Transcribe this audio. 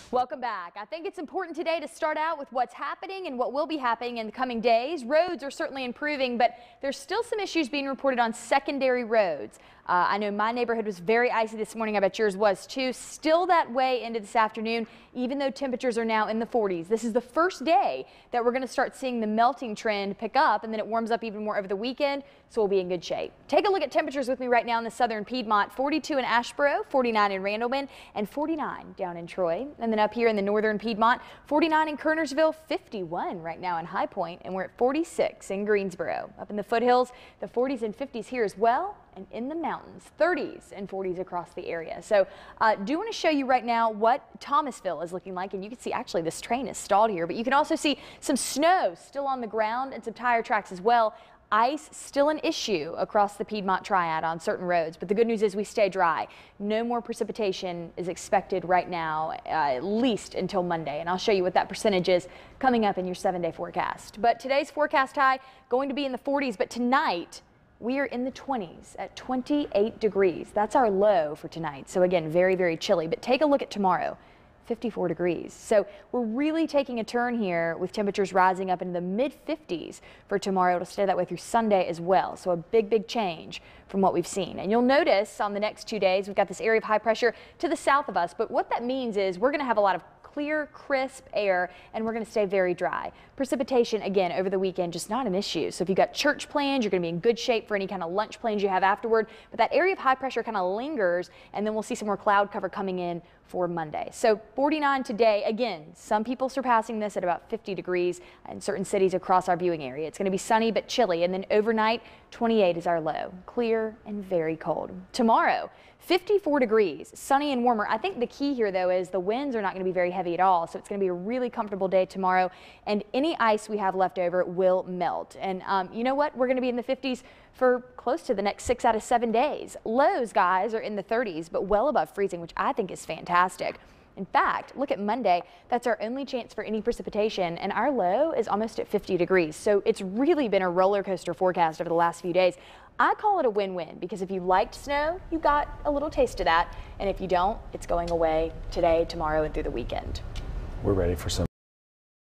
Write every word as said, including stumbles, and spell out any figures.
Welcome back. I think it's important today to start out with what's happening and what will be happening in the coming days. Roads are certainly improving, but there's still some issues being reported on secondary roads. Uh, I know my neighborhood was very icy this morning. I bet yours was too. Still that way into this afternoon, even though temperatures are now in the forties. This is the first day that we're going to start seeing the melting trend pick up, and then it warms up even more over the weekend, so we'll be in good shape. Take a look at temperatures with me right now in the southern Piedmont. forty-two in Asheboro, forty-nine in Randleman, and forty-nine down in Troy. And then up here in the northern Piedmont, forty-nine in Kernersville, fifty-one right now in High Point, and we're at forty-six in Greensboro. Up in the foothills, the forties and fifties here as well, and in the mountains, thirties and forties across the area. So uh, do want to show you right now what Thomasville is looking like, and you can see actually this train is stalled here, but you can also see some snow still on the ground and some tire tracks as well. Ice still an issue across the Piedmont Triad on certain roads, but the good news is we stay dry. No more precipitation is expected right now, uh, at least until Monday, and I'll show you what that percentage is coming up in your seven-day forecast. But today's forecast high going to be in the forties, but tonight we are in the twenties at twenty-eight degrees. That's our low for tonight. So again, very, very chilly, but take a look at tomorrow. fifty-four degrees. So we're really taking a turn here with temperatures rising up into the mid fifties for tomorrow. It'll stay that way through Sunday as well. So a big, big change from what we've seen. And you'll notice on the next two days, we've got this area of high pressure to the south of us. But what that means is we're going to have a lot of clear, crisp air, and we're going to stay very dry. Precipitation, again, over the weekend, just not an issue. So if you've got church plans, you're going to be in good shape for any kind of lunch plans you have afterward. But that area of high pressure kind of lingers, and then we'll see some more cloud cover coming in for Monday. So forty-nine today. Again, some people surpassing this at about fifty degrees in certain cities across our viewing area. It's going to be sunny but chilly, and then overnight, twenty-eight is our low. Clear and very cold. Tomorrow, fifty-four degrees, sunny and warmer. I think the key here, though, is the winds are not going to be very heavy at all, so it's going to be a really comfortable day tomorrow, and any ice we have left over will melt. And um, you know what? We're going to be in the fifties for close to the next six out of seven days. Lows, guys, are in the thirties, but well above freezing, which I think is fantastic. In fact, look at Monday. That's our only chance for any precipitation, and our low is almost at fifty degrees. So it's really been a roller coaster forecast over the last few days. I call it a win-win because if you liked snow, you got a little taste of that. And if you don't, it's going away today, tomorrow, and through the weekend. We're ready for some